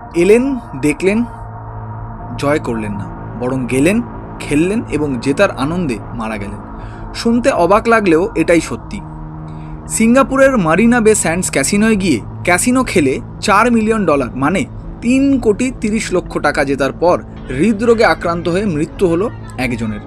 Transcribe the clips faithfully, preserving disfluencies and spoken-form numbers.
এলেন, দেখলেন, জয় করলেন না, বরং গেলেন, খেললেন এবং জেতার আনন্দে মারা গেলেন। শুনতে অবাক লাগলেও এটাই সত্যি। সিঙ্গাপুরের মারিনা বে স্যান্ডস ক্যাসিনোয় গিয়ে ক্যাসিনো খেলে চার মিলিয়ন ডলার মানে তিন কোটি তিরিশ লক্ষ টাকা জেতার পর হৃদরোগে আক্রান্ত হয়ে মৃত্যু হলো একজনের।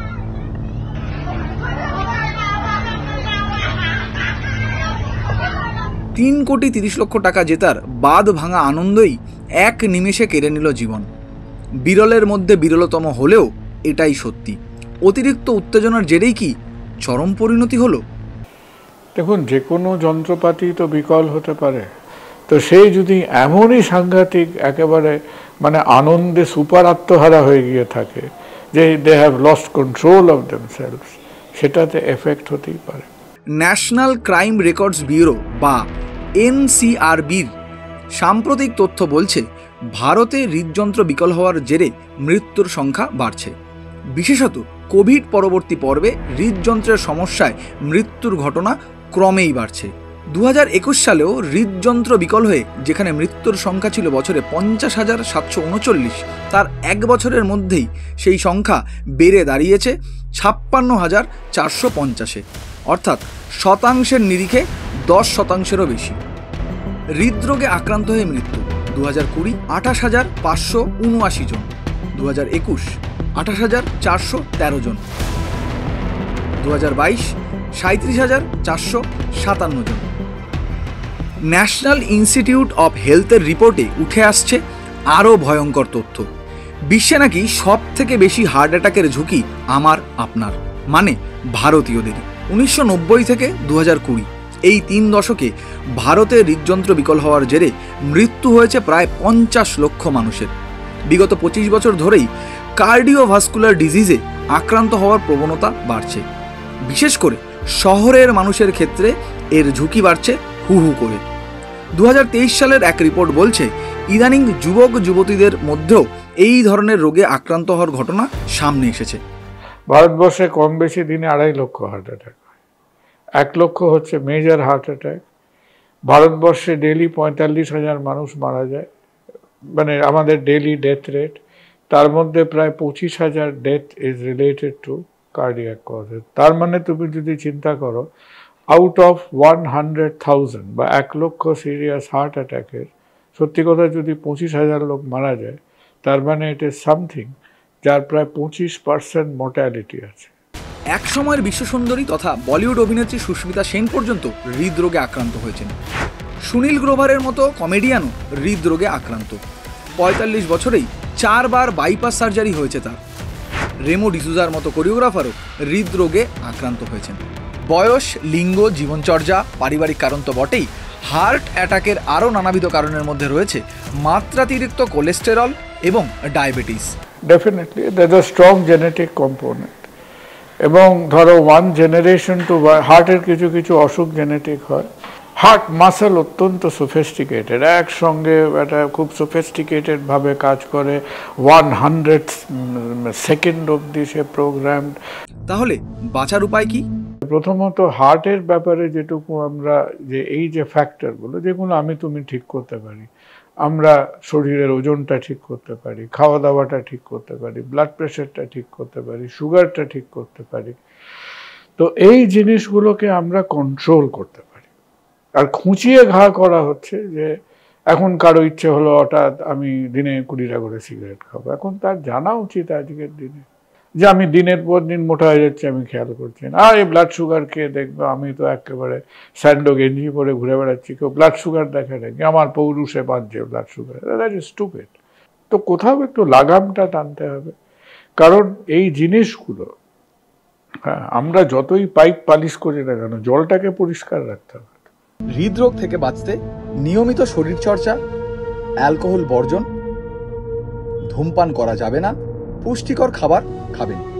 তিন কোটি তিরিশ লক্ষ টাকা জেতার বাদ ভাঙা আনন্দই এক নিমেষে কেড়ে নিল জীবন। বিরলের মধ্যে বিরলতম হলেও এটাই সত্যি। অতিরিক্ত উত্তেজনার জেরেই কি চরম পরিণতি হলো? দেখুন, যে কোনো যন্ত্রপাতি তো বিকল হতে পারে, তো সেই যদি এমনই সাংঘাতিক একেবারে মানে আনন্দে সুপার আত্মহারা হয়ে গিয়ে থাকে যে they have lost control of themselves, সেটাতে এফেক্ট হতেই পারে। ন্যাশনাল ক্রাইম রেকর্ডস ব্যুরো বা এনসিআরবির সাম্প্রতিক তথ্য বলছে ভারতে হৃদযন্ত্র বিকল হওয়ার জেরে মৃত্যুর সংখ্যা বাড়ছে। বিশেষত কোভিড পরবর্তী পর্বে হৃদযন্ত্রের সমস্যায় মৃত্যুর ঘটনা ক্রমেই বাড়ছে। দু হাজার একুশ সালেও হৃদযন্ত্র বিকল হয়ে যেখানে মৃত্যুর সংখ্যা ছিল বছরে পঞ্চাশ হাজার সাতশো উনচল্লিশ, তার এক বছরের মধ্যেই সেই সংখ্যা বেড়ে দাঁড়িয়েছে ছাপ্পান্ন হাজার চারশো পঞ্চাশে, অর্থাৎ শতাংশের নিরিখে দশ শতাংশেরও বেশি। হৃদরোগে আক্রান্ত হয়ে মৃত্যু দু হাজার কুড়ি আঠাশ হাজার পাঁচশো উনআশি জন, দু হাজার একুশ আঠাশ হাজার চারশো তেরো জন, দু হাজার বাইশ সাঁত্রিশ হাজার চারশো সাতান্ন জন। ন্যাশনাল ইনস্টিটিউট অফ হেলথের রিপোর্টে উঠে আসছে আরও ভয়ঙ্কর তথ্য। বিশ্বে নাকি সব থেকে বেশি হার্ট অ্যাটাকের ঝুঁকি আমার আপনার মানে ভারতীয়দেরই। উনিশশো নব্বই থেকে দু হাজার কুড়ি এই তিন দশকে ভারতে হৃদযন্ত্র বিকল হওয়ার জেরে মৃত্যু হয়েছে প্রায় পঞ্চাশ লক্ষ মানুষের। বিগত পঁচিশ বছর ধরেই কার্ডিওভাস্কুলার ডিজিজে আক্রান্ত হওয়ার প্রবণতা বাড়ছে। বিশেষ করে শহরের মানুষের ক্ষেত্রে এর ঝুঁকি বাড়ছে হু হু করে। দু হাজার তেইশ সালের এক রিপোর্ট বলছে ইদানিং যুবক যুবতীদের মধ্যেও এই ধরনের রোগে আক্রান্ত হওয়ার ঘটনা সামনে এসেছে। ভারতবর্ষে কম বেশি দিনে আড়াই লক্ষ হার্ট অ্যাটাক হয়, এক লক্ষ হচ্ছে মেজর হার্ট অ্যাটাক। ভারতবর্ষে ডেলি পঁয়তাল্লিশ হাজার মানুষ মারা যায়, মানে আমাদের ডেলি ডেথ রেট, তার মধ্যে প্রায় পঁচিশ হাজার death is related to cardiac causes. তার মানে তুমি যদি চিন্তা করো, out of one hundred thousand বা এক লক্ষ সিরিয়াস হার্ট অ্যাটাকের সত্যি কথা যদি পঁচিশ হাজার লোক মারা যায়, তার মানে ইট ইজ সামথিং যার প্রায় পঁচিশ পার্সেন্ট মোর্টালিটি আছে। এক সময়ের বিশ্বসুন্দরী তথা বলিউড অভিনেত্রী সুস্মিতা সেন পর্যন্ত হৃদরোগে আক্রান্ত হয়েছেন। সুনীল গ্রোভারের মতো কমেডিয়ানও হৃদরোগে আক্রান্ত। পঁয়তাল্লিশ বছরেই চারবার বাইপাস সার্জারি হয়েছে তার। রেমো ডিসুজার মতো কোরিওগ্রাফারও হৃদরোগে আক্রান্ত হয়েছেন। বয়স, লিঙ্গ, জীবনচর্যা, পারিবারিক কারণ তো বটেই, হার্ট অ্যাটাকের আরও নানাবিধ কারণের মধ্যে রয়েছে মাত্রাতিরিক্ত কোলেস্টেরল এবং diabetes. Definitely that a strong genetic component. এবং ধরো ওয়ান জেনারেশন টু হার্টের কিছু কিছু অসুখ জেনেটিক হয়। হার্ট মাসেল অত্যন্ত সোফিস্টিকেটেড, একসঙ্গে এটা খুব সোফিস্টিকেটেডভাবে কাজ করে, ওয়ান হান্ড্রেড সেকেন্ড অবধি সে প্রোগ্রামড। তাহলে বাঁচার উপায় কি? প্রথমত হার্টের ব্যাপারে যেটুকু আমরা যে এই যে ফ্যাক্টরগুলো যেগুলো আমি তুমি ঠিক করতে পারি, আমরা শরীরের ওজনটা ঠিক করতে পারি, খাওয়া দাওয়াটা ঠিক করতে পারি, ব্লাড প্রেশারটা ঠিক করতে পারি, সুগারটা ঠিক করতে পারি, তো এই জিনিসগুলোকে আমরা কন্ট্রোল করতে পারি। আর খুঁচিয়ে ঘা করা হচ্ছে যে এখন কারো ইচ্ছে হলো হঠাৎ আমি দিনে কুড়িটা করে সিগারেট খাবো, এখন তার জানা উচিত আজকের দিনে যে আমি দিনের পর দিন মোটা হয়ে যাচ্ছি, আমি খেয়াল করছি না। আর এই ব্লাড সুগার খেয়ে দেখবো আমি তো একেবারে স্যান্ডো গেঞ্জি পরে ঘুরে বেড়াচ্ছি, কেউ ব্লাড সুগার দেখা নাকি, আমার পৌরুষে বাঁধছে blood sugar, that is stupid. তো কোথাও একটু লাগামটা টানতে হবে, কারণ এই জিনিসগুলো হ্যাঁ আমরা যতই পাইপ পালিশ করি না কেন জলটাকে পরিষ্কার রাখতে হবে। হৃদরোগ থেকে বাঁচতে নিয়মিত শরীরচর্চা, অ্যালকোহল বর্জন, ধূমপান করা যাবে না, পুষ্টিকর খাবার খাবেন।